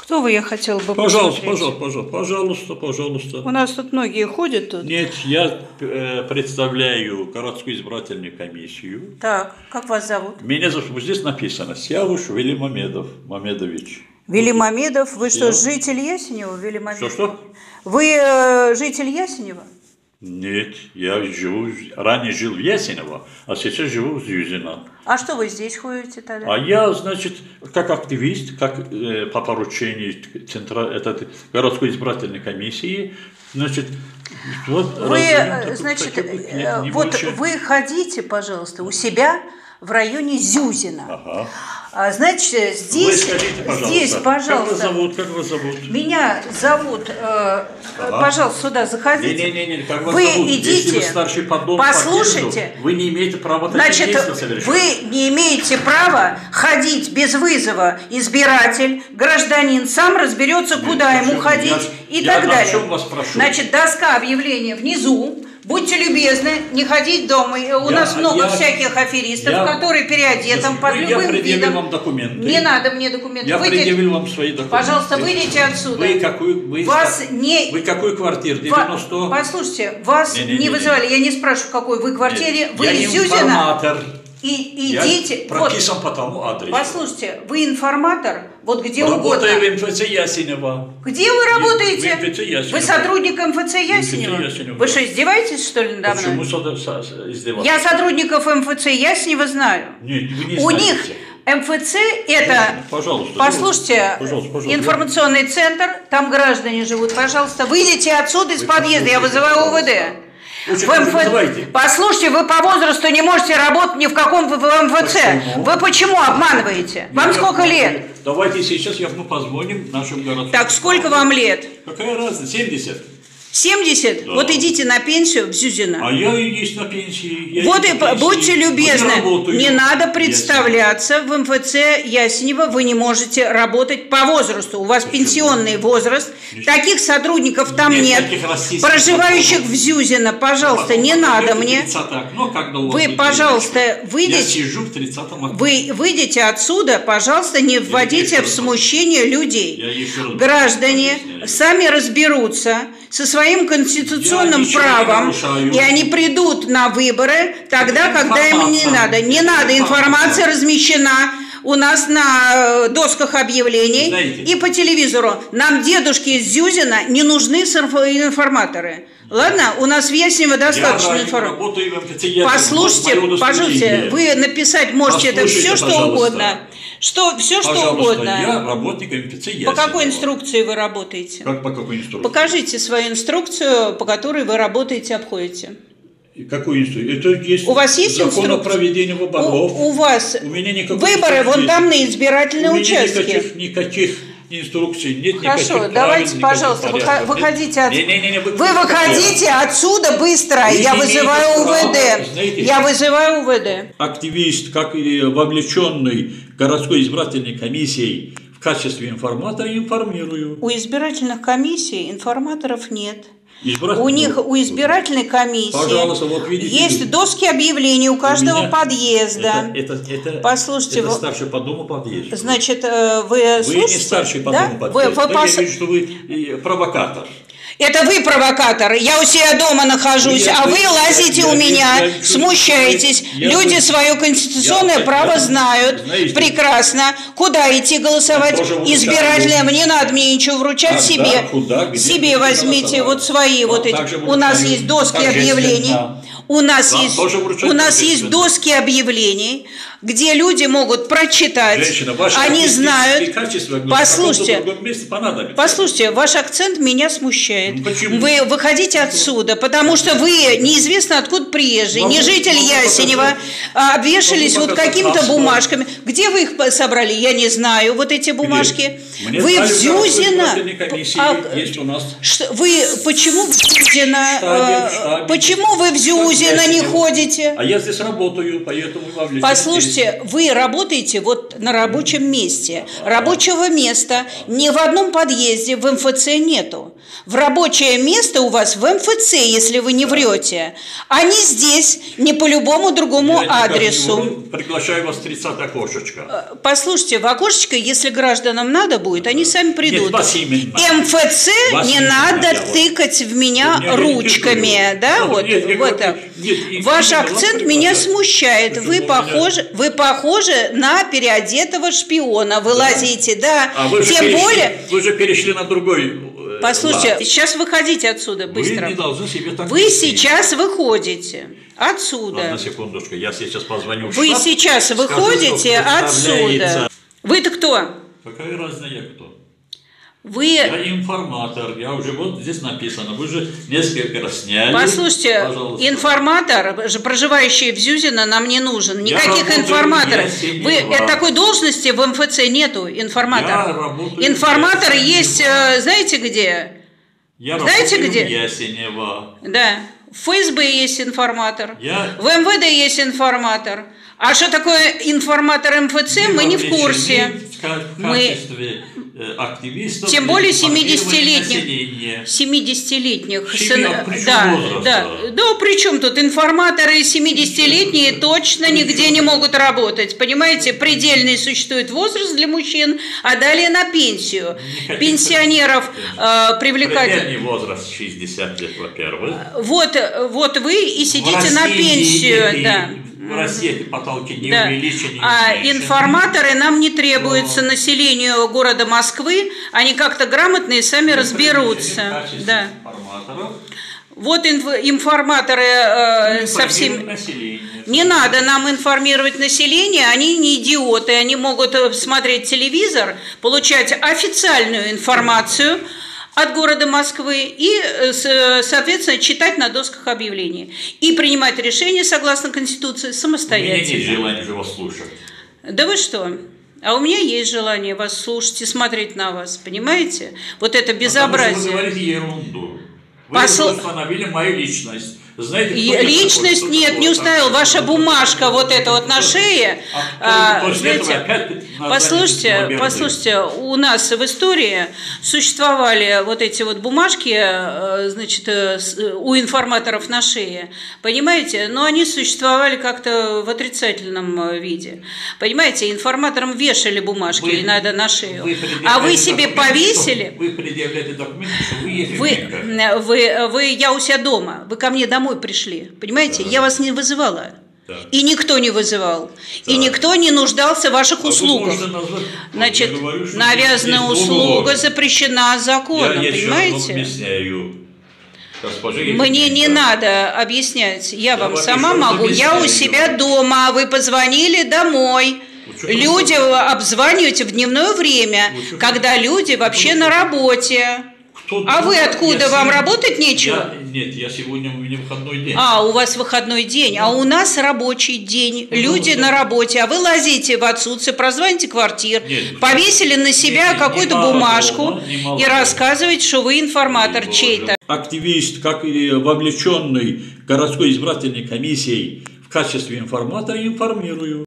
Кто вы, я хотела бы Пожалуйста, посмотреть? пожалуйста. У нас тут многие ходят тут. Нет, я представляю городскую избирательную комиссию. Так, как вас зовут? Меня зовут, здесь написано, Сявуш Вели Мамедович. Велимамедов. Вы что, житель Ясенева, Велимамедов? Что? Вы житель Ясенева? Нет, я ранее жил в Ясенево, а сейчас живу в Зюзино. А что вы здесь ходите тогда? А я, значит, как активист, как по поручению городской избирательной комиссии, значит, вот вы, значит, вот вы ходите, пожалуйста, у себя в районе Зюзино. Ага. Значит, здесь, вы скажите, пожалуйста, здесь, пожалуйста. Как вас зовут? Меня зовут, пожалуйста, сюда заходите. Не, как вас вы зовут? идите, если вы старший по дому, послушайте, вы не имеете права такие действия совершать. Вы не имеете права ходить без вызова. Избиратель, гражданин сам разберется, куда ему ходить и так далее. Я вас прошу. Значит, доска объявления внизу. Будьте любезны, не ходить дома. У нас много всяких аферистов, которые переодетым под любым видом. Вам документы. Не надо мне документы. Я предъявил вам свои документы. Пожалуйста, выйдите отсюда. Вы какую квартиру? 90? Послушайте, вас не вызывали. Я не спрашиваю, в какой вы квартире. Вы из Зюзина. Информатор. Идите. Я прописан по тому адресу. Послушайте, вы информатор, вот где Работаю угодно. в МФЦ Ясенева. Где вы работаете? В МФЦ Ясенева. Вы сотрудник МФЦ Ясенева? Вы что, издеваетесь, что ли, надо мной? Почему издеваться? Я сотрудников МФЦ Ясенева знаю. Нет, вы не У знаете. них МФЦ это, послушайте, информационный центр, там граждане живут. Пожалуйста, выйдите отсюда из подъезда, я вызываю УВД. Послушайте, вы по возрасту не можете работать ни в каком МФЦ. Почему? Вы почему обманываете? Вам сколько лет? Давайте сейчас мы позвоним нашим городским. Так, сколько вам лет? Какая разница? 70. 70? Да. Вот идите на пенсию в Зюзино. А я и есть на пенсии. Вот и будьте любезны, не надо представляться в МФЦ Ясенева, вы не можете работать по возрасту. У вас пенсионный возраст, таких сотрудников там нет. Проживающих в Зюзино, пожалуйста, не надо мне. Вы, пожалуйста, выйдите отсюда, пожалуйста, не вводите в смущение людей. Граждане сами разберутся со своим конституционным правом, и они придут на выборы тогда, когда им не надо. Не надо, информация размещена у нас на досках объявлений и по телевизору. Нам, дедушки из Зюзина, не нужны информаторы. Ладно, у нас в Ясенево достаточно информации. Послушайте, пожалуйста, вы написать можете это все, что угодно. Все, что угодно. Я работник МФЦ Ясенева. По какой инструкции вы работаете? Как по какой инструкции? Покажите свою инструкцию, по которой вы работаете, обходите. Какую инструкцию? Это есть у вас есть закон о проведении выборов. У вас у меня выборы вон там на избирательные участки. Никаких инструкций нет. Хорошо, давайте, пожалуйста, выходите отсюда. Вы выходите отсюда быстро. Я вызываю УВД. Я вызываю УВД. Активист, как и вовлеченный городской избирательной комиссией в качестве информатора, информирую. У избирательных комиссий информаторов нет. У избирательной комиссии вот видите, есть доски объявлений у каждого подъезда. Послушайте, это старший по дому подъезд. Значит, вы слушаете? Вы не старший по дому подъезд. Я вижу, что вы провокатор. Это вы провокатор. Я у себя дома нахожусь, а вы лазите у меня, смущаетесь. Люди свое конституционное право знают прекрасно. Куда идти голосовать? Избирательное. Не надо мне ничего вручать себе. Себе возьмите вот свои вот эти. У нас есть доски объявлений. У нас есть доски объявлений, где люди могут прочитать. Они знают. Послушайте, ваш акцент меня смущает. Вы выходите отсюда, потому что вы неизвестно откуда приезжий, не житель Ясенева, обвешались вот какими-то бумажками. Где вы их собрали? Я не знаю, вот эти бумажки. Вы в Зюзино. Вы почему в Зюзино? Почему вы в Зюзино не ходите? А я здесь работаю, поэтому вовлечен. Послушайте, вы работаете вот на рабочем месте. Рабочего места ни в одном подъезде в МФЦ нету. В рабочее место у вас в МФЦ, если вы не врете. А не здесь, не по любому другому адресу. Приглашаю вас в 30 окошечко. Послушайте, в окошечко, если гражданам надо будет, они сами придут. Нет, МФЦ не надо тыкать в меня ручками, да, вот это. Ваш акцент меня смущает. Вы похожи на переодетого шпиона. Вы лазите, да. Тем более. Вы же перешли на другой. Послушайте, сейчас выходите отсюда быстро. Вы не должны себе так Вы сейчас выходите отсюда. Ладно, секундочку, я сейчас позвоню в Вы штаб, сейчас выходите отсюда. Вы-то кто? Какая разница, я кто? Вы... Я информатор, я уже вот здесь написано, вы же несколько раз сняли. Послушайте, пожалуйста. Информатор, проживающий в Зюзино, нам не нужен. Никаких информаторов. Такой должности в МФЦ нету, информатор. Информатор есть, знаете где? Знаете где? Ясенево. Да. В ФСБ есть информатор, в МВД есть информатор. А что такое информатор МФЦ, мы не в курсе. Мы активистов, тем более 70-летних. 70-летних. Да, причем тут информаторы 70-летние точно нигде не могут работать. Понимаете, предельный существует возраст для мужчин, а далее на пенсию. Пенсионеров привлекать... Предельный возраст 60 лет, во-первых. Вот вы и сидите на пенсию. Да. В России эти потолки не увеличены. А информаторы нам не требуются, населению города Москвы, они как-то грамотные сами разберутся. Да. Вот информаторы совсем... Не надо нам информировать население, они не идиоты, они могут смотреть телевизор, получать официальную информацию от города Москвы и, соответственно, читать на досках объявлений. И принимать решения, согласно Конституции, самостоятельно. У меня нет желания же вас слушать. Да вы что? А у меня есть желание вас слушать и смотреть на вас, понимаете? Вот это безобразие. Потому что вы говорите ерунду. Вы установили мою личность. Знаете, личность нет, не установил. Ваша бумажка вот эта вот на шее. Знаете, послушайте, у нас в истории существовали вот эти вот бумажки, значит, у информаторов на шее. Понимаете? Но они существовали как-то в отрицательном виде. Понимаете, информаторам вешали бумажки иногда на шею. А вы себе повесили. Вы предъявляете документы, что вы ефременко. Я у себя дома. Вы ко мне домой пришли, понимаете? Я вас не вызывала. И никто не вызывал. И никто не нуждался в ваших услугах. Значит, навязанная услуга запрещена законом, понимаете? Мне не надо объяснять. Я вам сама могу. Я у себя дома. Вы позвонили домой. Люди обзваниваете в дневное время, когда люди вообще на работе. А вы откуда? Вам работать нечего? Нет, я сегодня, у меня выходной день. У вас выходной день, а у нас рабочий день. Люди на работе, а вы лазите в отсутствие, прозвоните квартир, повесили на себя какую-то бумажку и рассказываете, что вы информатор чей-то. Активист, как и вовлеченный городской избирательной комиссией в качестве информатора, информирую.